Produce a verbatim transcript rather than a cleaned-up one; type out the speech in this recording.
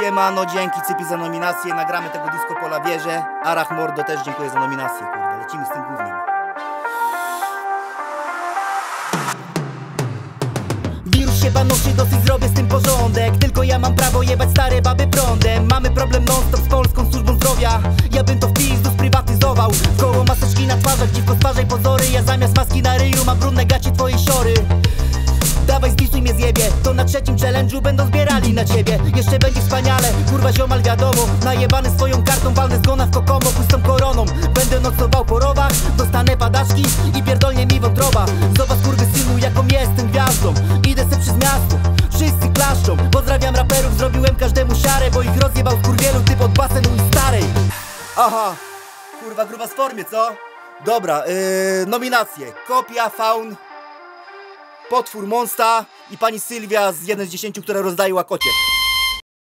Siemano, dzięki Cypi za nominację. Nagramy tego disco pola wieże. Arach Mordo też dziękuję za nominację. Kurde, lecimy z tym gównem. Wirus się panoszy, dosyć zrobię z tym porządek. Tylko ja mam prawo jebać stare baby prądem. Mamy problem non stop z Polską Służbą Zdrowia. Ja bym to w pizdu sprywatyzował. Koło maseczki na twarzach, dziwko stwarzaj pozory. Ja zamiast maski na ryju mam brudne gacie twojej siory. Dawaj zdisuj mnie zjebie, to na trzecim challenge'u będą zbierali na ciebie. Jeszcze będzie wspaniale, kurwa ziomal wiadomo. Najebany swoją kartą, walnę zgona w kokomo. Pustą koroną, będę nocował po rowach. Dostanę padaczki i pierdolnie mi wątroba. Zobacz kurwysynu, jaką jestem gwiazdą. Idę se przez miasto, wszyscy klaszczą. Pozdrawiam raperów, zrobiłem każdemu siarę. Bo ich rozjebał w kurwielu typ od basenu i starej. Aha, kurwa gruba z formie, co? Dobra, yy, nominacje: Kopia, Faun, Potwór, Monsta i pani Sylwia z jeden z dziesięciu, które rozdaje łakocie.